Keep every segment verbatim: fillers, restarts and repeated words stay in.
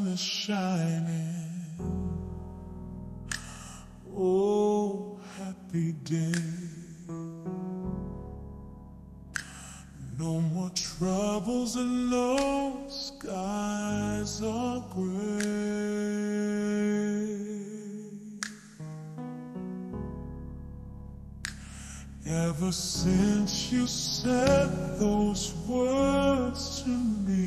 sun is shining. Oh, happy day. No more troubles and no skies are gray. Ever since you said those words to me,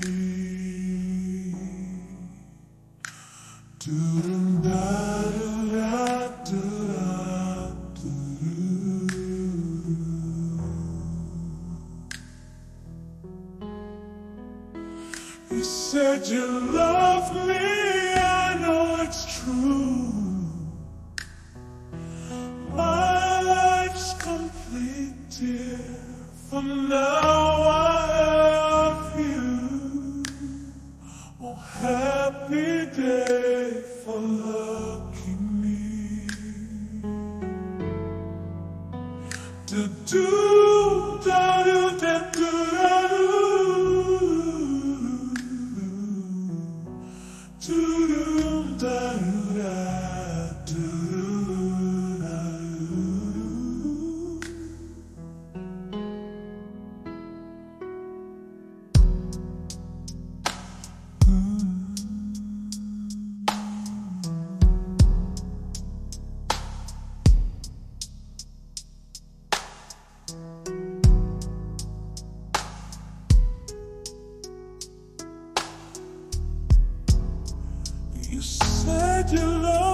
you said you love me, I know it's true. My life's complete, dear, for now I have you. Oh, happy day for lucky me. Do do da do da do da do. Do do da do da do da You said you loved